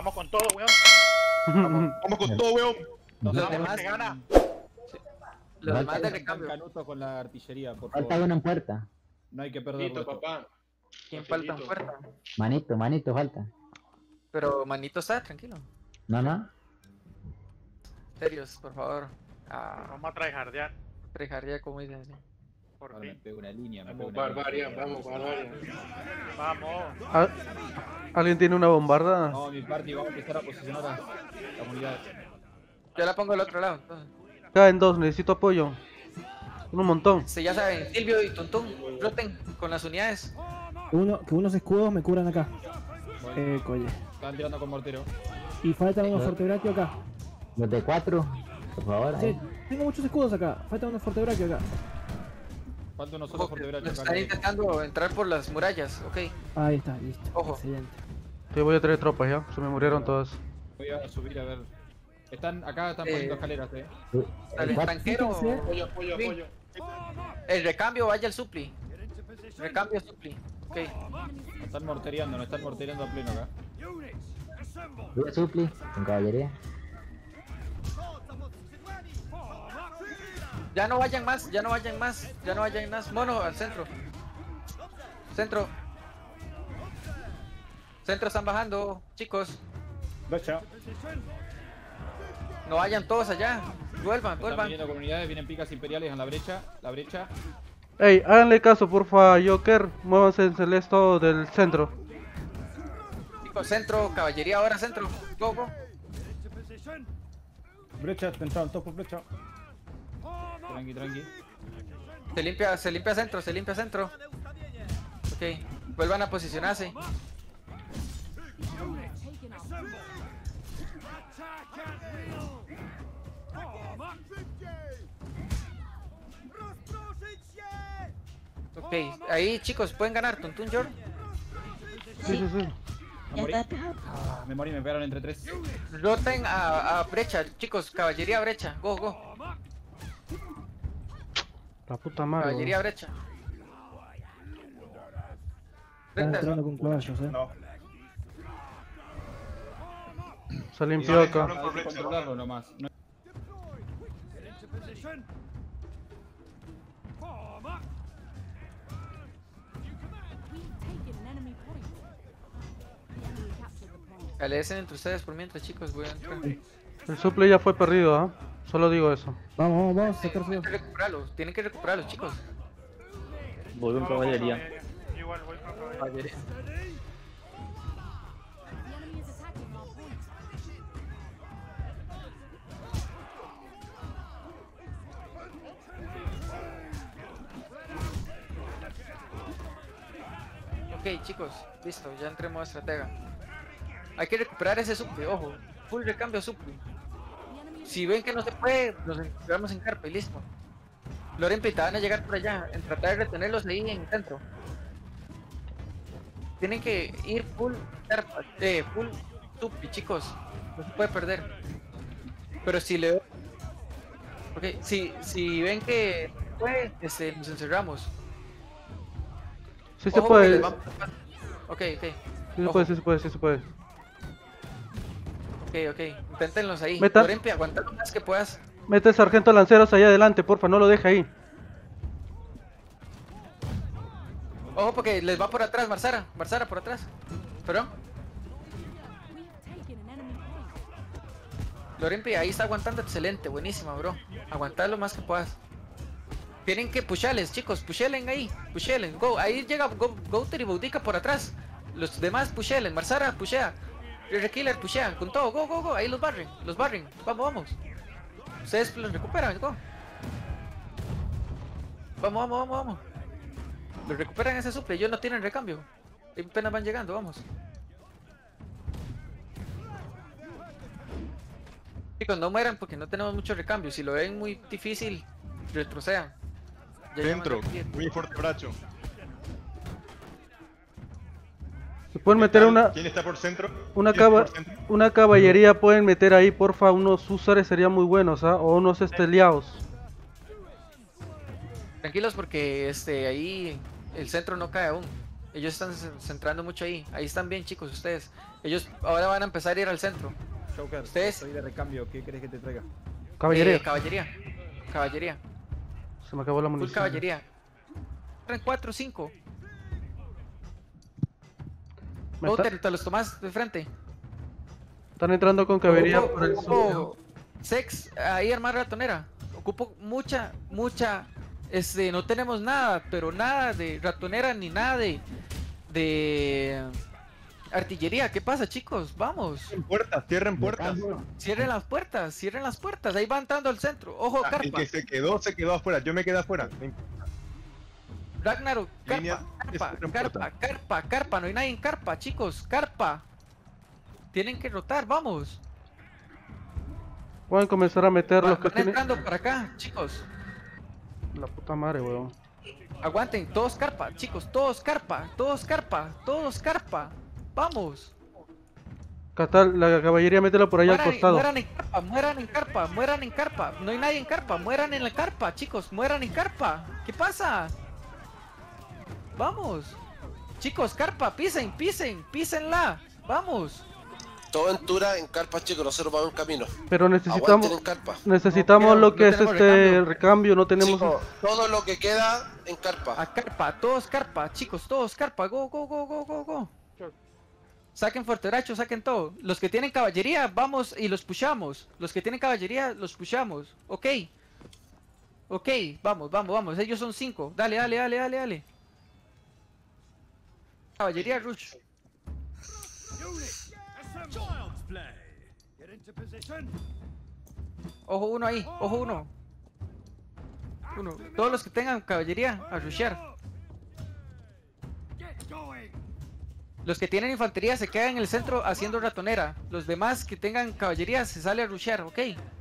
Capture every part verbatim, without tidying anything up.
Vamos con todo, weón. Vamos, vamos con todo, weón. Los Vamos, demás, que gana. los demás de Falta recambio. Canuto con la artillería, por favor. Falta uno en puerta. No hay que perderlo. Listo, papá. ¿Quién falta en puerta? Manito, manito, falta. Pero Manito está, tranquilo. No, no. Serios, por favor. Ah, Vamos a tryhardear. prejaría como dicen así. Por Ahora me fin. pego una línea, me pego Vamos, una línea. Barbarian, vamos, Barbarian. Vamos. ¿Al- ¿Alguien tiene una bombarda? No, mi party, vamos a empezar a posicionar a las unidades. Yo la pongo al otro lado. Entonces. Caen dos, necesito apoyo. Son un montón. Sí, ya saben, Silvio y Tuntún, roten con las unidades. Uno, que unos escudos me curan acá. Eh, coye. Están tirando con mortero. Y faltan unos fortebrachio acá. Los de cuatro, por favor. Sí, ahí. tengo muchos escudos acá. Faltan unos fortebrachio acá. Falta uno solo Ojo, que fortebracho acá. están intentando entrar por las murallas, ok. Ahí está, listo. Ojo. Excelente. Sí, voy a traer tropas ya. Se me murieron todas. Voy a subir a ver. Están acá, están Eh, poniendo escaleras, eh. Dale, Cuatro. tanquero. Fíjense. Apoyo, apoyo, apoyo. El recambio vaya al supli. Recambio supli. Ok. No están mortereando, no están mortereando a pleno acá. Voy a supli, con caballería. Ya no vayan más, ya no vayan más, ya no vayan más. Mono, al centro. Centro. Centro están bajando, chicos. Brecha. No vayan todos allá. Vuelvan, Están vuelvan. viniendo con unidades, vienen picas imperiales en la brecha. La brecha. Ey, háganle caso, porfa, Joker. Muévanse en Celesto del centro. Chicos, centro, caballería ahora, centro. Go, go. Brecha, entraron todos por brecha. Tranqui, tranqui. Se limpia, se limpia centro, se limpia centro. Ok, vuelvan a posicionarse. Ok, ahí chicos, pueden ganar, Tuntún Yor. Sí, sí, sí. Me morí. Ah, me morí, me pegaron entre tres. Roten a, a brecha, chicos, caballería brecha. Go, go. La puta madre. Caballería brecha. Están Frente, entrando con caballos, eh. No. Se limpió acá. Hay que controlarlo nomás. No- Alecen entre ustedes por mientras, chicos, voy a entrar. El suple ya fue perdido, ¿ah? Solo digo eso. Vamos, vamos, vamos a sacar Tienen frío. que recuperarlos, tienen que recuperarlos, chicos. Voy con Vamos con caballería. Igual voy con caballería. Caballería. Ok, chicos, listo, ya entremos a estratega. Hay que recuperar ese suple, ojo. Full recambio suple. Si ven que no se puede, nos encontramos en carpa y listo. Lorenpi, te van a llegar por allá, en tratar de retenerlos ahí en el centro. Tienen que ir full carpa, eh, full suple, chicos. No se puede perder. Pero si le... Ok, si, si ven que no puede, este, nos encerramos. Sí se Ojo, puede. que les Sí vamos a- Ok, ok. se Ojo. puede, sí se puede, sí se puede. Ok, ok, inténtenlos ahí. Meta- Lorenpi, aguanta lo más que puedas. Mete el sargento lanceros allá adelante, porfa, no lo deje ahí. Ojo porque les va por atrás, Marsara. Marsara por atrás. ¿Perdón? Lorenpi, ahí está aguantando excelente, buenísima, bro. Aguantar lo más que puedas. Tienen que pusharles, chicos, pushelen ahí, pushelen, go. Ahí llega Go- Gouter y Boudica por atrás. Los demás pushelen, Marsara pushea. Killer pushea, con todo, go, go, go. Ahí los barren, los barren. Vamos, vamos. Ustedes los recuperan, go. Vamos, vamos, vamos, vamos. Los recuperan ese suple, ellos no tienen recambio. Apenas van llegando, vamos. Chicos, no mueran porque no tenemos mucho recambio. Si lo ven muy difícil, retrocedan. Ya Dentro. llaman de aquí. Muy fuerte bracho. Se pueden meter una, ¿Quién está por centro? una, ¿Quién está caba- por centro? una caballería, pueden meter ahí, porfa, unos húsares serían muy buenos, ¿ah? O unos esteliados. Tranquilos porque este ahí el centro no cae aún. Ellos están ce- centrando mucho ahí. Ahí están bien, chicos, ustedes. Ellos ahora van a empezar a ir al centro. Joker, Ustedes- estoy de recambio, ¿qué querés que te traiga? Caballería. Eh, caballería. Caballería. Se me acabó la Full munición. caballería. Entran cuatro o cinco. Me está- Outer, te los tomás de frente. Están entrando con caballería Ocupo- por el ocupo Sex, ahí armar ratonera. Ocupo mucha, mucha. Este, no tenemos nada, pero nada de ratonera ni nada de. de. artillería. ¿Qué pasa, chicos? Vamos. Cierren puertas, cierren puertas. Cierren las puertas, cierren las puertas. Ahí va entrando al centro. Ojo, Ah, el carpa. que se quedó, se quedó afuera. Yo me quedé afuera. Ven. Ragnarok, Línea, carpa, es carpa, otra carpa, puerta. carpa, carpa. No hay nadie en carpa, chicos. Carpa. Tienen que rotar, vamos. Pueden comenzar a meter Va- los que van tienen. entrando para acá, chicos. La puta madre, weón. Aguanten, todos carpa, chicos, todos carpa, todos carpa, todos carpa. Vamos. Acá está la caballería, métela por ahí al Mueran, costado. mueran en carpa, mueran en carpa, mueran en carpa. No hay nadie en carpa, mueran en la carpa, chicos, mueran en carpa. ¿Qué pasa? Vamos. Chicos, carpa, pisen, pisen, písenla. Vamos. Todo Ventura en carpa, chicos, nosotros vamos en camino. Pero necesitamos Aguanten en carpa. necesitamos No, lo no que es tenemos este recambio. recambio. no tenemos. Chicos, todo lo que queda en carpa. A carpa, todos carpa, chicos, todos carpa. Go, go, go, go, go, go. Saquen fuerteracho, saquen todo. Los que tienen caballería, vamos y los pushamos. Los que tienen caballería, los pushamos. Ok. Ok, vamos, vamos, vamos. Ellos son cinco. Dale, dale, dale, dale, dale. Caballería rush. Ojo uno ahí, ojo uno. Uno. Todos los que tengan caballería, a rushear. Los que tienen infantería se quedan en el centro haciendo ratonera. Los demás que tengan caballería se sale a rushear, ok.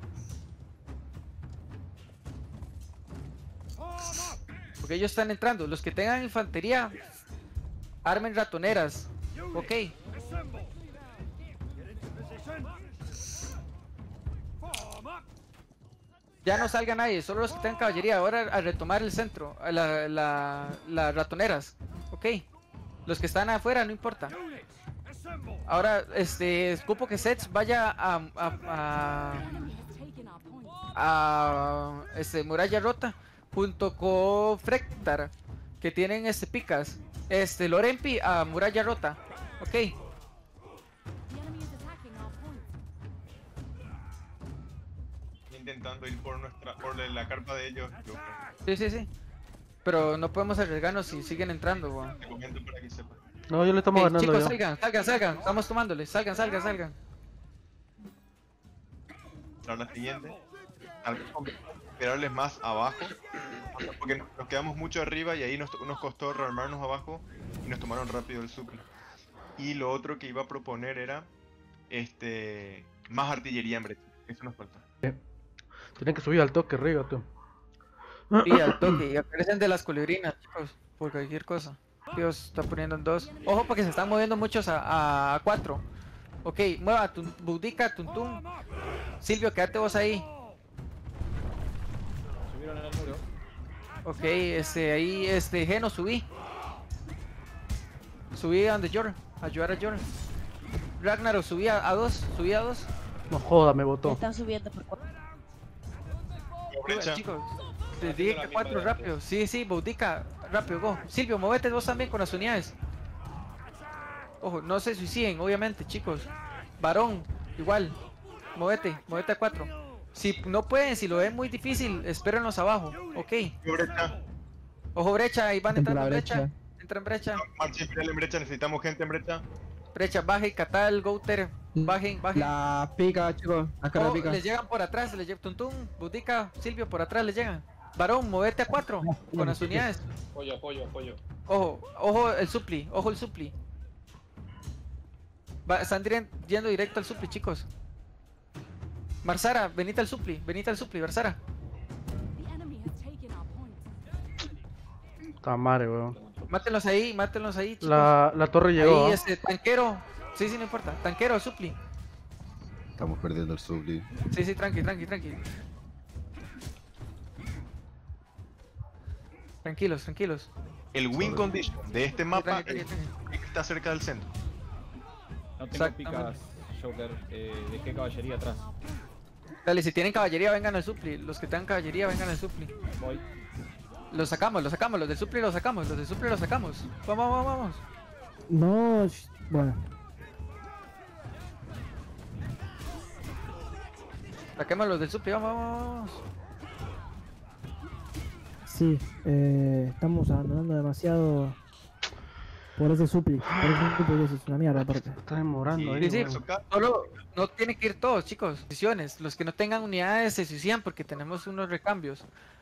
Porque ellos están entrando. Los que tengan infantería, armen ratoneras, ok. Ya no salga nadie, solo los que tengan caballería. Ahora a retomar el centro, a la, la, las ratoneras, ok. Los que están afuera, no importa. Ahora, este, escupo que Sets vaya a, a, a, a este, Muralla Rota junto con Frektar, que tienen este picas. Este, Lorempi a Muralla Rota, ok. Intentando ir por nuestra, por la carpa de ellos. Yo Sí, sí, sí. Pero no podemos arriesgarnos si siguen entrando, weón. te comento para que sepas. No, yo le estamos Ey, ganando chicos, ya. salgan, salgan, salgan. Estamos tomándoles. Salgan, salgan, salgan. Para la siguiente, al esperarles más abajo, porque nos quedamos mucho arriba y ahí nos, nos costó rearmarnos abajo y nos tomaron rápido el supli. Y lo otro que iba a proponer era este más artillería en brecha, eso nos falta. Tienen que subir al toque, Riga, tú. Sí, al toque. Y aparecen de las culebrinas, chicos. Por cualquier cosa. Dios está poniendo en dos. Ojo porque se están moviendo muchos a, a, a cuatro. Ok, mueva, tun, Budica, Tuntum. Silvio, quédate vos ahí. Subieron al muro. Ok, este, ahí, este, Geno, subí. Subí a donde Jor, ayudar a Jor. Ragnarok, subí a, a dos, subí a dos. No joda, me botó. Están subiendo por cuatro. Brecha. Chicos, les dije que cuatro rápido. Sí, sí, Boudica, rápido, go. Silvio, movete vos también con las unidades. Ojo, no se suiciden, obviamente, chicos. Varón, igual. Movete, movete a cuatro. Si no pueden, si lo ven muy difícil, espérenlos abajo. Ok. Brecha, Ojo, brecha, ahí van Entra entrando en la brecha. brecha. Entra en brecha. marcha imperial en brecha, necesitamos gente en brecha. Brecha, baje, Catal, Gouter. Bajen, bajen. La pica, chicos. Acá la Oh, pica. les llegan por atrás, les llegan Tuntum, Budica, Silvio, por atrás les llegan. Varón, movete a cuatro con las unidades. Apoyo, apoyo, apoyo. Ojo, ojo el supli, ojo el supli. Va, están dire- yendo directo al supli, chicos. Marsara, venite al supli, venite al supli, Marsara. Está madre, weón. Mátenlos ahí, mátenlos ahí, chicos. La, la torre llegó. Ahí, ¿ah? este, tanquero. Sí, sí, no importa. Tanquero, supli. Estamos perdiendo el supli. Sí, sí, tranqui, tranqui, tranqui. Tranquilos, tranquilos. El win condition de este mapa tranqui, es tranqui, que está cerca del centro. No tengo Exactamente. picas, Joker. Eh, dejé caballería atrás. Dale, si tienen caballería, vengan al supli. Los que tengan caballería, vengan al supli. Voy. Los sacamos, los sacamos, los del supli los sacamos, los del supli los sacamos. Vamos, vamos, vamos. No, sh- bueno. Saquemos los del supli, vamos, vamos, vamos. Sí, eh, estamos abandonando demasiado por ese supli. Por ese supli que es una mierda aparte. Está demorando Sí, ahí. sí, weón. eso acá. Solo no tienen que ir todos, chicos. Decisiones. Los que no tengan unidades se suicidan porque tenemos unos recambios.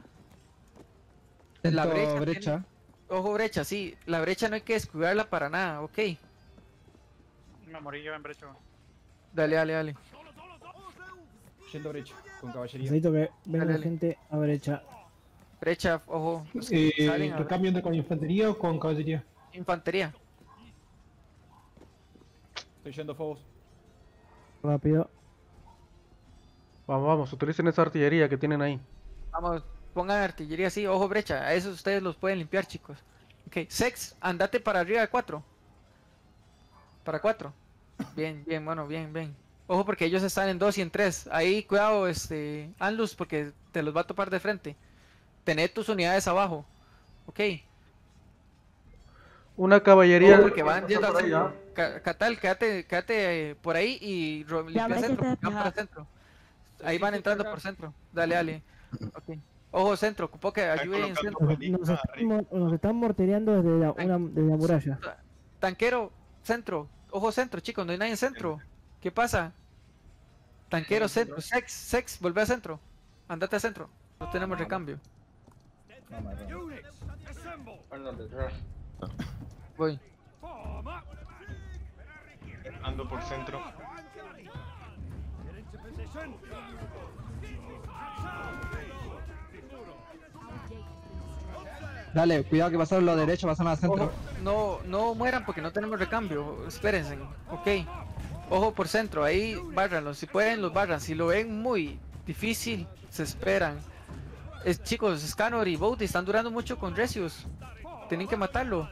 La brecha. brecha. tiene- Ojo, brecha, sí. La brecha no hay que descuidarla para nada, ok. Me morí yo en brecho. Dale, dale, dale. Yendo brecha, con caballería. Necesito que venga Dale, dale. gente a brecha. Brecha, ojo. Los que salen a- ¿Recambio con infantería o con caballería? Infantería. Estoy yendo Fobos. Rápido. Vamos, vamos, utilicen esa artillería que tienen ahí. Vamos, pongan artillería así, ojo brecha. A esos ustedes los pueden limpiar, chicos. Ok, Sex, andate para arriba de cuatro. Para cuatro. Bien, bien, bueno, bien, bien. Ojo porque ellos están en dos y en tres. Ahí, cuidado, este, Anlus, porque te los va a topar de frente. Tened tus unidades abajo. Ok. Una caballería. Ojo porque van yendo al por ahí, centro. ¿ah? Ca- Catal, quédate, quédate eh, por ahí y ro- limpia brecha centro. está Van para despejada. centro. Ahí van entrando por centro. Dale, dale. Ok. Ojo centro, ocupo que Están ayude en colocando centro. Nos, balizas nos arriba. están, nos están mortereando desde la, una, desde la muralla. Tanquero, centro. Ojo centro, chicos, no hay nadie en centro. ¿Qué pasa? Tanquero, centro. Sex, sex, volvé a centro. Andate a centro. No tenemos recambio. No, me error. Voy. Ando por centro. Dale, cuidado que pasaron a la derecha, pasaron al Ojo, no, no mueran porque no tenemos recambio. Espérense. Ok. Ojo por centro, ahí bárranlos. Si pueden, los barran. Si lo ven muy difícil, se esperan. Es, chicos, Scanor y Bounty están durando mucho con Resius. Tienen que matarlo.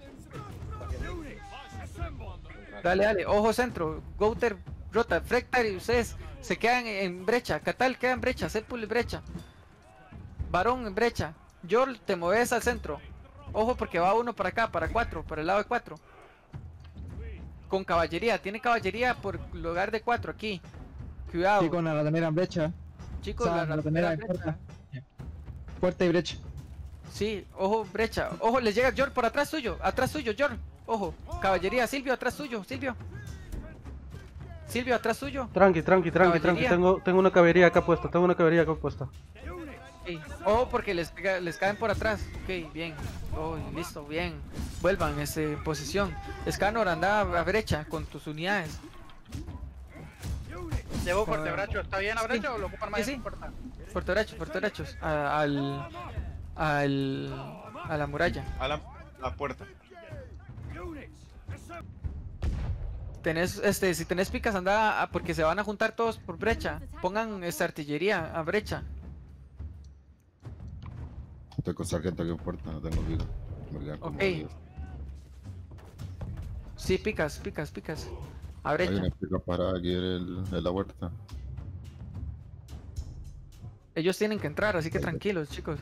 Dale, dale. Ojo centro. Gouter, Rota, Frectar y ustedes se quedan en brecha. Catal queda en brecha. Sepul en brecha. Varón en brecha. Yorl, te mueves al centro. Ojo porque va uno para acá, para cuatro, para el lado de cuatro. Con caballería, tiene caballería por lugar de cuatro aquí. Cuidado. Sí, con la ratonera en brecha. Chicos, o sea, la la ratonera ratonera en brecha. Puerta y brecha. Sí, ojo, brecha. Ojo, les llega Yorl por atrás suyo. Atrás suyo, Yorl. Ojo, caballería, Silvio, atrás suyo, Silvio. Silvio, atrás suyo. Tranqui, tranqui, tranqui, tranqui. Caballería. Tengo, tengo una caballería acá puesta. Tengo una caballería acá puesta. Ok. Ojo porque les, pega- les caen por atrás. Ok, bien. Oh, listo, bien. Vuelvan este, en posición. Scanor, anda a brecha con tus unidades. Llevo fuertebracho. ¿Está bien a brecha Sí. o lo ocupan más? Sí, sí. No importa. Fuertebrachos, fuertebrachos. A- Al. Al. A la muralla. A la, la puerta. Tenés, este, si tenés picas, anda a- porque se van a juntar todos por brecha. Pongan esta artillería a brecha. Estoy con sargento aquí en puerta, no tengo vida. Me quedan como Ok. diez. Sí, picas, picas, picas. A Hay brecha. una pica parada aquí en, el- en la huerta. Ellos tienen que entrar, así que tranquilos, chicos.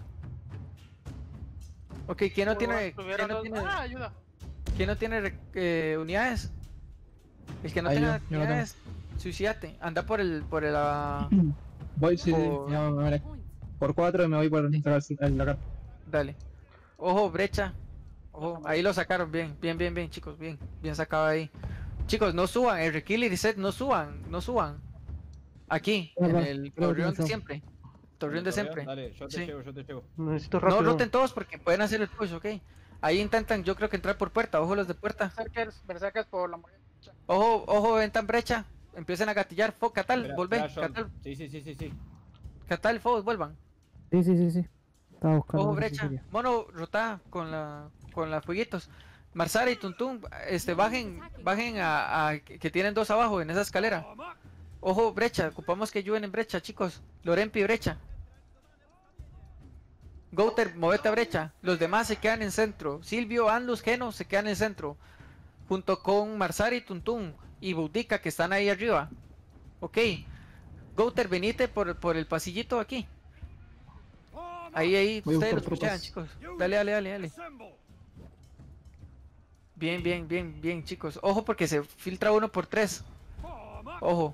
Ok, ¿quién no tiene, quién Tuvieron no los- tiene, Ah, ayuda. quién no tiene re- eh, unidades? El que no Ahí tenga yo, yo no unidades, suicídate. Anda por el, por el, ah, Voy, sí, sí, Por- ya me veré. Por cuatro y me voy por el el- la carta. dale. Ojo, brecha. Ojo, ahí lo sacaron bien, bien, bien, bien, chicos, bien, bien sacado ahí. Chicos, no suban, el Killer y Set, no suban, no suban. Aquí, en Ajá, el creo que torreón de no. siempre. Torreón de siempre. Dale, yo te Sí. llevo, yo te llevo. Necesito No rápido. roten todos porque pueden hacer el push, ok. Ahí intentan, yo creo que entrar por puerta, ojo los de puerta. Berserkers, Berserkers por la muralla. Ojo, ojo, entran brecha. Empiecen a gatillar, fo, Catal, Espera, volvé, espera, John. Catal, Sí, sí, sí, sí, sí. Catal, fo, vuelvan. Sí, sí, sí, sí. Estaba buscando. Ojo, una brecha. artillería. Mono, rota con la, con la fueguitos. Marsara y Tuntún, este, bajen, bajen a, a- que tienen dos abajo en esa escalera. Ojo, brecha, ocupamos que ayuden en brecha, chicos. Lorempi, brecha. Gouter, movete a brecha. Los demás se quedan en centro. Silvio, Anlus, Geno se quedan en centro. Junto con Marsari, Tuntun y Boudica que están ahí arriba. Ok. Gouter, venite por, por el pasillito aquí. Ahí, ahí, Voy a ustedes buscar los pushean, tropas. chicos. Dale, dale, dale, dale. Bien, bien, bien, bien, chicos. Ojo porque se filtra uno por tres. Ojo.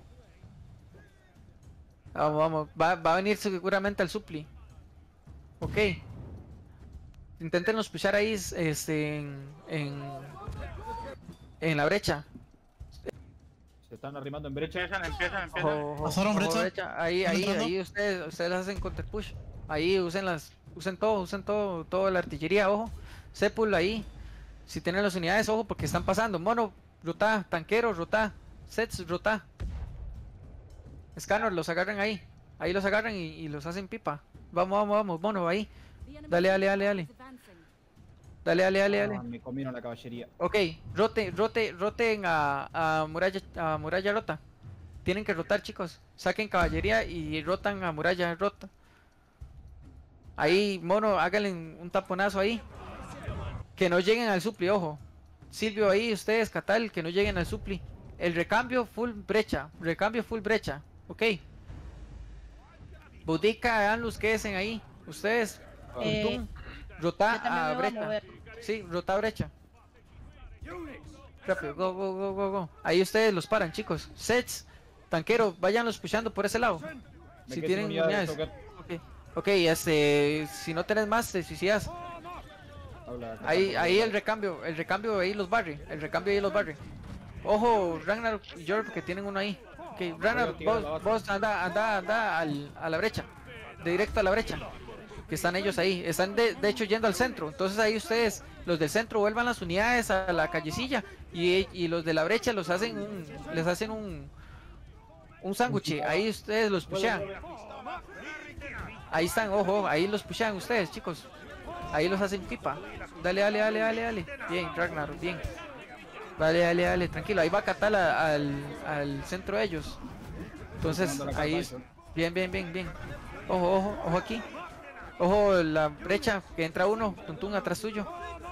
Vamos, vamos. Va, va a venir seguramente al supli. Ok. Inténtenos pushar ahí este, en, en, en la brecha. Se están arrimando en brecha. Empiezan, empiezan, Ojo, empiezan. ojo, ¿Pasaron ojo, brecha? brecha. Ahí, ¿Están ahí, entrando? ahí ustedes, ustedes las hacen counter push. Ahí usen las, usen todo, usen todo, toda la artillería, ojo. Sepul ahí. Si tienen las unidades, ojo, porque están pasando. Mono, rota, tanquero, rota, sets, rota. Scanner, los agarran ahí. Ahí los agarran y, y los hacen pipa. Vamos, vamos, vamos, mono, ahí. Dale, dale, dale, dale. Dale, dale, dale, dale. Ah, me comieron la caballería. Ok, rote, rote, roten a, a muralla, a muralla rota. Tienen que rotar, chicos. Saquen caballería y rotan a muralla rota. Ahí, mono, háganle un taponazo ahí. Que no lleguen al supli, ojo. Silvio ahí, ustedes, Catal, que no lleguen al supli. El recambio full brecha, recambio full brecha, ok. Boudica, Anlus, quédense ahí. Ustedes, Eh, Tuntun, yo rota también a me voy a brecha. mover. Sí, rota a brecha. Rápido, go, go, go, go, go. Ahí ustedes los paran, chicos. Sets, tanquero, váyanlos pushando por ese lado. Me Si quedé tienen sin unidades, unidades. toca- Ok, ok, este, si no tenés más, te suicidas. Habla acá, Ahí, acá, ahí acá. el recambio, el recambio ahí los barre, el recambio ahí los barre. Ojo, Ragnar y Jorg que tienen uno ahí. Ok, Ragnar, Voy a tirar vos, la base. vos anda, anda, anda al, a la brecha. De directo a la brecha. Que están ellos ahí. Están de, de hecho yendo al centro. Entonces ahí ustedes, los del centro, vuelvan las unidades a la callecilla. Y, y los de la brecha los hacen un, les hacen un, un sándwich. Ahí ustedes los pushean. Ahí están, ojo, ahí los pushean ustedes, chicos. Ahí los hacen pipa. Dale, dale, dale, dale, dale. Bien, Ragnar, bien. Dale, dale, dale, tranquilo. Ahí va a catar al, al centro de ellos. Entonces, ahí es. Bien, bien, bien, bien. Ojo, ojo, ojo aquí. Ojo la brecha, que entra uno, Tuntun atrás tuyo.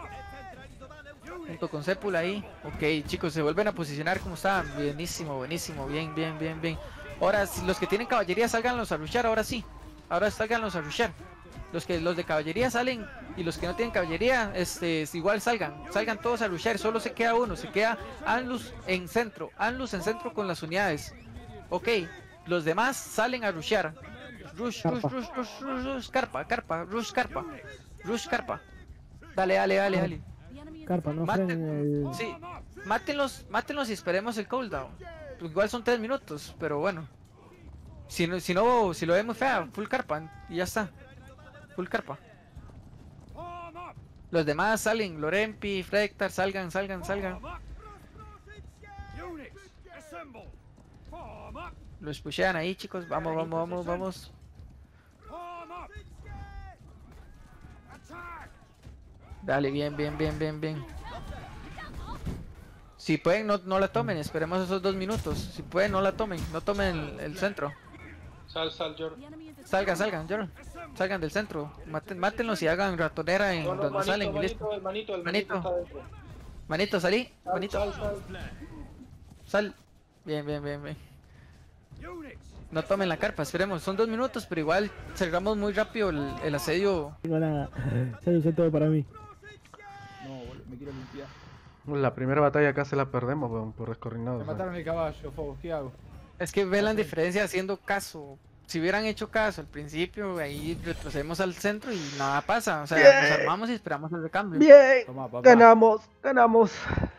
Junto con Sepul ahí. Ok, chicos, se vuelven a posicionar como estaban. Buenísimo, buenísimo. Bien, bien, bien, bien. Ahora, si los que tienen caballería, salganlos a rushar, ahora sí. Ahora salganlos a rushar. Los que los de caballería salen y los que no tienen caballería, este, igual salgan, salgan todos a rushar, solo se queda uno, se queda Anlus en centro, Anlus en centro con las unidades. Ok, los demás salen a rushar. Rush, rush, rush, rush, rush, rush, carpa, carpa, rush, carpa, rush, carpa. Dale, dale, dale, dale. Carpa, no Mate- frenen el... Sí, mátenlos, mátenlos y esperemos el cooldown. Igual son tres minutos, pero bueno. Si no, si no, si lo vemos fea, full carpa y ya está. Full carpa. Los demás salen, Lorempi, Frektar, salgan, salgan, salgan. Los pushean ahí, chicos. Vamos, vamos, vamos, vamos. Dale, bien, bien, bien, bien, bien. Si pueden, no, no la tomen. Esperemos esos dos minutos. Si pueden, no la tomen. No tomen el, el centro. Sal, sal, Jorg. Salgan, salgan, Jorg. Salgan del centro. Maten, mátenlos y hagan ratonera en donde salen. y listo. el manito, el Manito. está dentro. Manito, salí. Manito. Sal, sal. Sal. Bien, bien, bien, bien. No tomen la carpa, esperemos. Son dos minutos, pero igual cerramos muy rápido el, el asedio. Tengo nada. Ya lo sé todo para mí. No, boludo, me quiero limpiar. La primera batalla acá se la perdemos, weón, por descoordinados. Me mataron el caballo, Fobos, ¿qué hago? Es que ven la diferencia haciendo caso. Si hubieran hecho caso al principio, ahí retrocedemos al centro y nada pasa. O sea, Bien. nos armamos y esperamos el recambio. Bien, Tomá, papá. ganamos, ganamos.